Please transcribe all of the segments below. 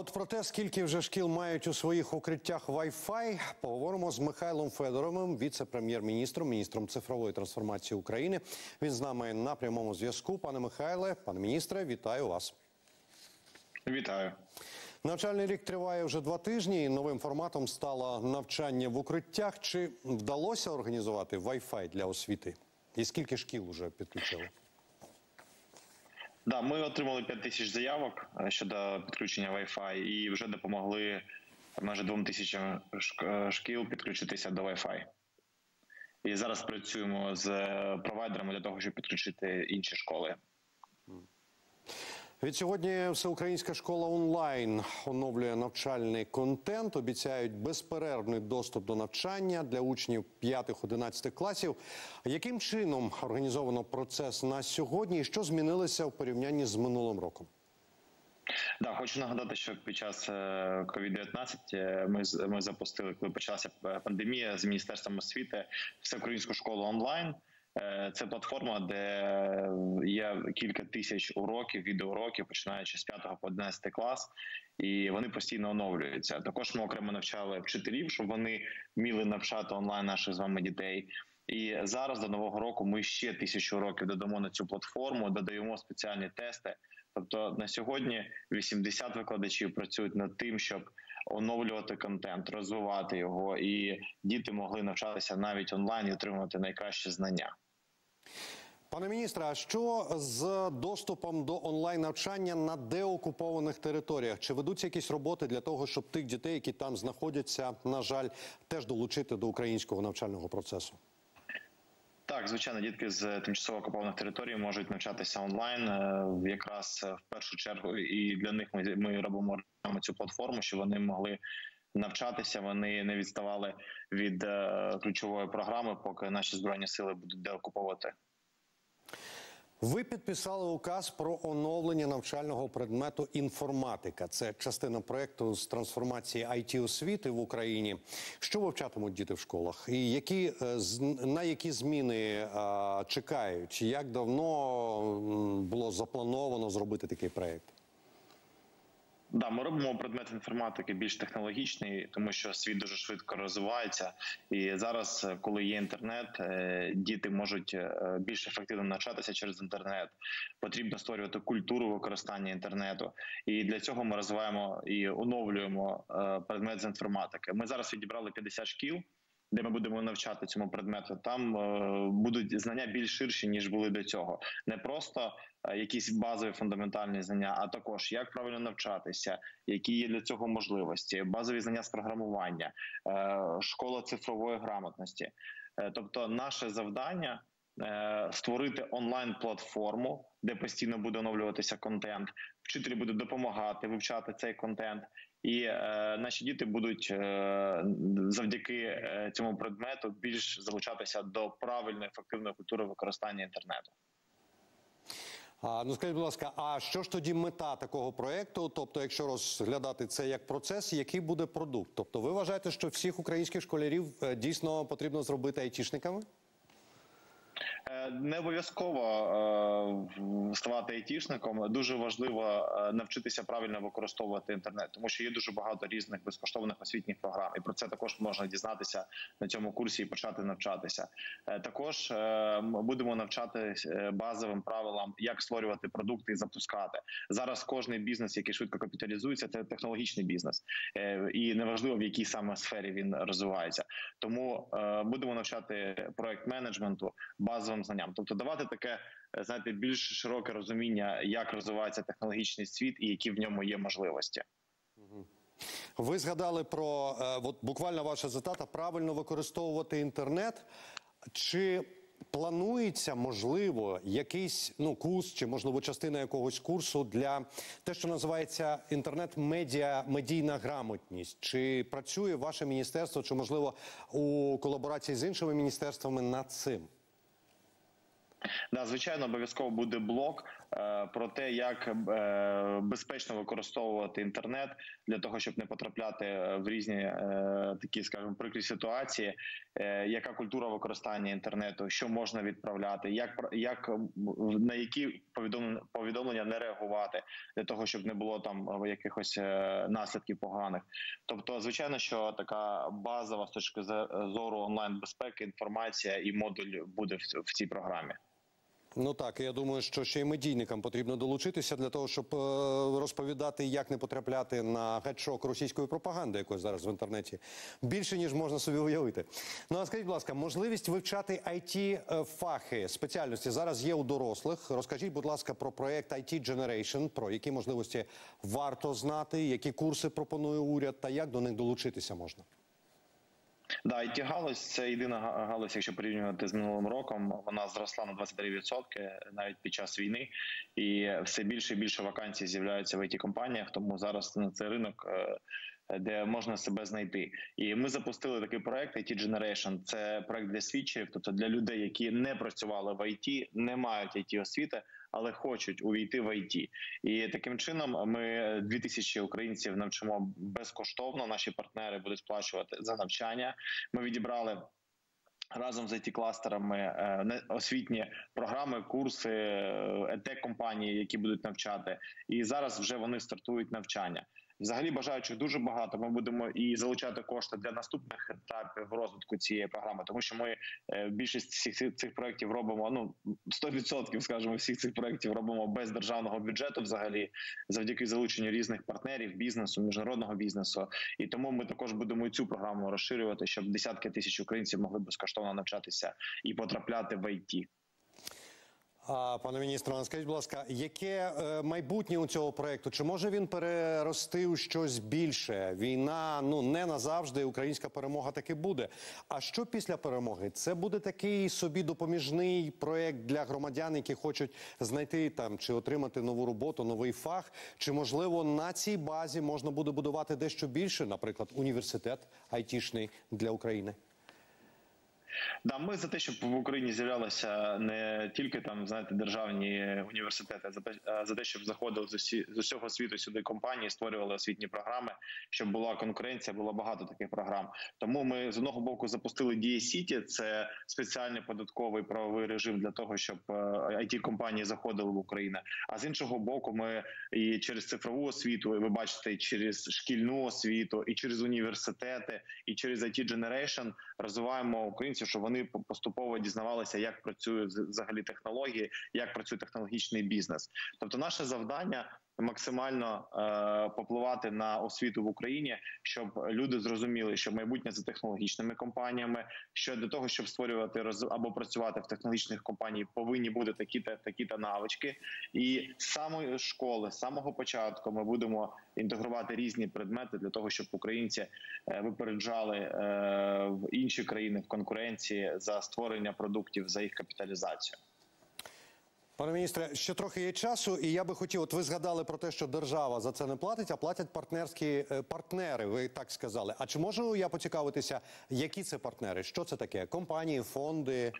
от про те, скільки вже шкіл мають у своїх укриттях Wi-Fi, поговоримо з Михайлом Федоровим, віце-прем'єр-міністром, міністром цифрової трансформації України. Він з нами на прямому зв'язку. Пане Михайле, пане міністре, вітаю вас. Вітаю. Навчальний рік триває вже 2 тижні, і новим форматом стало навчання в укриттях. Чи вдалося організувати Wi-Fi для освіти? І скільки шкіл вже підключили? Да, ми отримали 5 тисяч заявок щодо підключення Wi-Fi і вже допомогли майже 2 тисячам шкіл підключитися до Wi-Fi. І зараз працюємо з провайдерами для того, щоб підключити інші школи. Відсьогодні Всеукраїнська школа онлайн оновлює навчальний контент. Обіцяють безперервний доступ до навчання для учнів 5-11 класів. Яким чином організовано процес на сьогодні і що змінилося в порівнянні з минулим роком? Да, хочу нагадати, що під час COVID-19 ми запустили, коли почалася пандемія, з Міністерством освіти Всеукраїнську школу онлайн. Це платформа, де є кілька тисяч уроків, відеоуроків, починаючи з 5 по 11 клас, і вони постійно оновлюються. Також ми окремо навчали вчителів, щоб вони вміли навчати онлайн наших з вами дітей. І зараз до Нового року ми ще 1000 уроків додамо на цю платформу, додаємо спеціальні тести. Тобто на сьогодні 80 викладачів працюють над тим, щоб оновлювати контент, розвивати його, і діти могли навчатися навіть онлайн і отримувати найкращі знання. Пане міністре, а що з доступом до онлайн-навчання на деокупованих територіях? Чи ведуться якісь роботи для того, щоб тих дітей, які там знаходяться, на жаль, теж долучити до українського навчального процесу? Так, звичайно, дітки з тимчасово окупованих територій можуть навчатися онлайн. Якраз в першу чергу і для них ми робимо цю платформу, щоб вони могли навчатися, вони не відставали від ключової програми, поки наші Збройні сили будуть деокуповувати. Ви підписали указ про оновлення навчального предмету інформатика. Це частина проєкту з трансформації IT-освіти в Україні. Що вивчатимуть діти в школах? І на які зміни чекають? Як давно було заплановано зробити такий проєкт? Да, ми робимо предмет інформатики більш технологічний, тому що світ дуже швидко розвивається. І зараз, коли є інтернет, діти можуть більш ефективно навчатися через інтернет. Потрібно створювати культуру використання інтернету. І для цього ми розвиваємо і оновлюємо предмет з інформатики. Ми зараз відібрали 50 шкіл, де ми будемо навчати цьому предмету. Там будуть знання більш ширші, ніж були до цього. Не просто якісь базові фундаментальні знання, а також як правильно навчатися, які є для цього можливості, базові знання з програмування, школа цифрової грамотності. Тобто наше завдання – створити онлайн-платформу, де постійно буде оновлюватися контент, вчителі будуть допомагати вивчати цей контент, і наші діти будуть завдяки цьому предмету більш залучатися до правильної, ефективної культури використання інтернету. Ну скажіть, будь ласка, а що ж тоді мета такого проєкту? Тобто, якщо розглядати це як процес, який буде продукт? Тобто ви вважаєте, що всіх українських школярів дійсно потрібно зробити айтішниками? Не обов'язково ставати айтішником. Дуже важливо навчитися правильно використовувати інтернет, тому що є дуже багато різних безкоштовних освітніх програм. І про це також можна дізнатися на цьому курсі і почати навчатися. Також ми будемо навчати базовим правилам, як створювати продукти і запускати. Зараз кожний бізнес, який швидко капіталізується, це технологічний бізнес. І неважливо, в якій саме сфері він розвивається. Тому будемо навчати проєкт-менеджменту, базовим знанням. Тобто давати таке, знаєте, більш широке розуміння, як розвивається технологічний світ і які в ньому є можливості. Ви згадали про, буквально ваша цитата, правильно використовувати інтернет. Чи планується, можливо, якийсь курс, чи, можливо, частина якогось курсу для те, що називається медійна грамотність? Чи працює ваше міністерство, чи, можливо, у колаборації з іншими міністерствами над цим? Да, звичайно, обов'язково буде блок про те, як безпечно використовувати інтернет для того, щоб не потрапляти в різні такі, скажімо, прикрі ситуації. Яка культура використання інтернету, що можна відправляти, на які повідомлення не реагувати для того, щоб не було там якихось наслідків поганих. Тобто, звичайно, що така базова з точки зору онлайн безпеки інформація і модуль буде в цій програмі. Ну так, я думаю, що ще й медійникам потрібно долучитися для того, щоб розповідати, як не потрапляти на гачок російської пропаганди, якої зараз в інтернеті більше, ніж можна собі уявити. Ну, а скажіть, будь ласка, можливість вивчати IT-фахи, спеціальності зараз є у дорослих. Розкажіть, будь ласка, про проєкт IT Generation, про які можливості варто знати, які курси пропонує уряд та як до них долучитися можна? Да, IT-галузь – це єдина галузь, якщо порівнювати з минулим роком, вона зросла на 23% навіть під час війни, і все більше і більше вакансій з'являються в IT-компаніях, тому зараз на цей ринок, де можна себе знайти. І ми запустили такий проект IT Generation. Це проект для свідчерів, тобто для людей, які не працювали в IT, не мають IT-освіти, але хочуть увійти в IT. І таким чином ми 2000 українців навчимо безкоштовно, наші партнери будуть сплачувати за навчання. Ми відібрали разом з IT-кластерами освітні програми, курси, EdTech-компанії, які будуть навчати. І зараз вже вони стартують навчання. Взагалі бажаючих дуже багато. Ми будемо і залучати кошти для наступних етапів розвитку цієї програми, тому що ми більшість всіх цих проєктів робимо, 100%, скажімо, всіх цих проєктів робимо без державного бюджету взагалі, завдяки залученню різних партнерів, бізнесу, міжнародного бізнесу. І тому ми також будемо і цю програму розширювати, щоб десятки тисяч українців могли безкоштовно навчатися і потрапляти в ІТ. Пане міністре, скажіть, будь ласка, яке майбутнє у цього проєкту? Чи може він перерости у щось більше? Війна, не назавжди, українська перемога таки буде. А що після перемоги? Це буде такий собі допоміжний проєкт для громадян, які хочуть знайти там чи отримати нову роботу, новий фах? Чи, можливо, на цій базі можна буде будувати дещо більше, наприклад, університет айтішний для України? Да, ми за те, щоб в Україні з'являлися не тільки там, знаєте, державні університети, а за те, щоб заходили з усього світу сюди компанії, створювали освітні програми, щоб була конкуренція, було багато таких програм. Тому ми з одного боку запустили Дія Сіті, це спеціальний податковий правовий режим для того, щоб IT-компанії заходили в Україну. А з іншого боку, ми і через цифрову освіту, і ви бачите, і через шкільну освіту, і через університети, і через IT Generation розвиваємо українців, щоб вони поступово дізнавалися, як працюють взагалі технології, як працює технологічний бізнес. Тобто наше завдання максимально попливати на освіту в Україні, щоб люди зрозуміли, що майбутнє за технологічними компаніями, що для того, щоб створювати або працювати в технологічних компаніях, повинні бути такі-та навички. І з самої школи, з самого початку ми будемо інтегрувати різні предмети для того, щоб українці випереджали в інші країни в конкуренції за створення продуктів, за їх капіталізацію. Пане міністре, ще трохи є часу, і я би хотів, ви згадали про те, що держава за це не платить, а платять партнерські партнери, ви так сказали. А чи можу я поцікавитися, які це партнери? Що це таке? Компанії, фонди?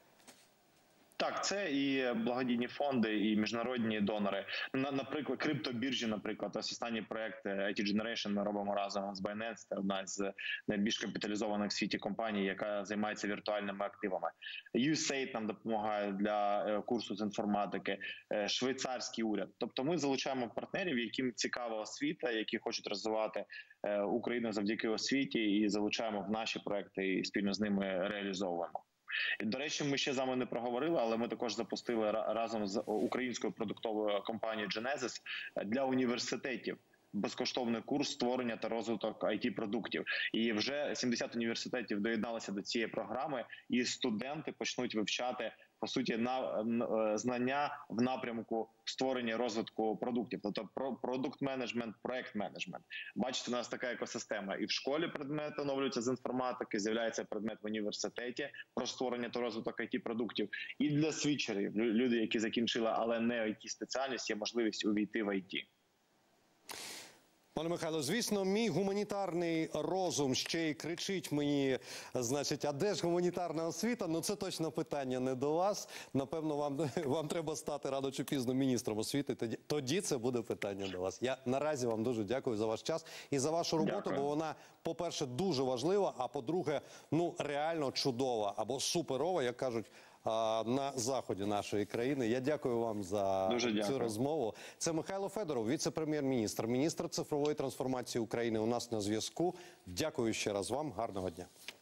Так, це і благодійні фонди, і міжнародні донори. Наприклад, криптобіржі, наприклад, ось останній проект IT Generation ми робимо разом з Binance, це одна з найбільш капіталізованих в світі компаній, яка займається віртуальними активами. USAID нам допомагає для курсу з інформатики, швейцарський уряд. Тобто ми залучаємо партнерів, яким цікава освіта, які хочуть розвивати Україну завдяки освіті, і залучаємо в наші проекти і спільно з ними реалізовуємо. До речі, ми ще з вами не проговорили, але ми також запустили разом з українською продуктовою компанією Genesis для університетів безкоштовний курс створення та розвиток IT-продуктів. І вже 70 університетів доєдналися до цієї програми, і студенти почнуть вивчати, по суті, знання в напрямку створення розвитку продуктів, тобто продукт-менеджмент, проект-менеджмент. Бачите, у нас така екосистема. І в школі предмет оновлюється з інформатики, з'являється предмет в університеті про створення та розвиток IT-продуктів. І для свідчерів, люди, які закінчили, але не IT-спеціальність, є можливість увійти в IT. Пане Михайло, звісно, мій гуманітарний розум ще й кричить мені, значить, а де ж гуманітарна освіта? Ну, це точно питання не до вас. Напевно, вам треба стати рано чи пізно міністром освіти. Тоді це буде питання до вас. Я наразі вам дуже дякую за ваш час і за вашу роботу, Дякую. бо вона, по-перше, дуже важлива, а по-друге, ну, реально чудова або суперова, як кажуть, на заході нашої країни. Я дякую вам за цю розмову. Це Михайло Федоров, віце-прем'єр-міністр, міністр цифрової трансформації України у нас на зв'язку. Дякую ще раз вам. Гарного дня.